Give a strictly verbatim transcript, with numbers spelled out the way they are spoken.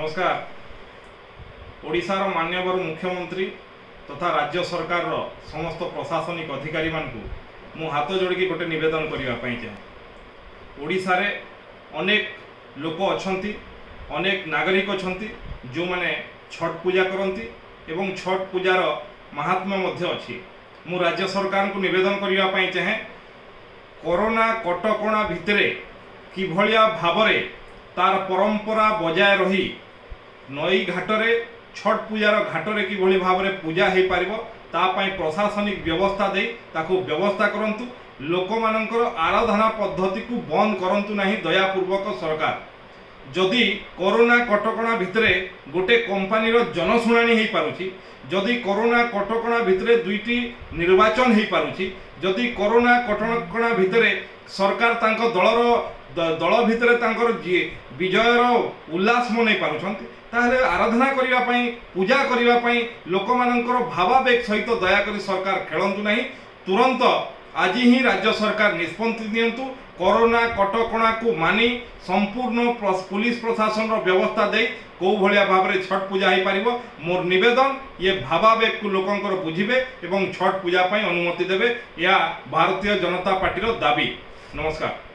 नमस्कार। ओडिशार माननीय मुख्यमंत्री तथा राज्य सरकार समस्त प्रशासनिक अधिकारी मानकु मु हाथ जोड़ी गोटे निवेदन करने चाहे। ओडिशा रे अनेक लोक अछंती, अनेक नागरिक अछंती जो माने छठ पूजा करती एवं छठ पूजार महात्म्य मध्य अछि। मु राज्य सरकार को निवेदन करने चाहे, कोरोना कटकणा भितरे किभलिया भावरे तार परंपरा बजाय रही नई घाटरे छठ पूजार घाटरे किभली भावरे पूजा हो पार तापाई प्रशासनिक व्यवस्था दे ताकू व्यवस्था करंतु। लोक मानकर आराधना पद्धति को बंद करंतु नहीं दयापूर्वक सरकार। जदि कोरोना कटकणा भितरे गोटे कंपानी रो जनशुणाणी हो पारुछि, जदि कोरोना कटकणा भितरे दुईटी निर्वाचन हो पारुछि, जदि कोरोना कटकणा भितरे सरकार तांको दलर दल भितरे तांकर विजयर उल्लास मनाई पारुछंती, ताहले आराधना करिवा पई पूजा करिवा पई लोक मानकर भावावेग सहित दयाकरी सरकार खेलंतु नहीं। तुरंत आज ही राज्य सरकार निष्पत्ति नियंतु। कोरोना कटकणा को मानी संपूर्ण पुलिस प्रशासन व्यवस्था दे कौ भलिया भाव में छठ पूजा हो पार। मोर निवेदन ये भावावेग को लोकंकर बुझिबे एवं छठ पूजा पई अनुमति देबे, या भारतीय जनता पार्टी दाबी। नमस्कार।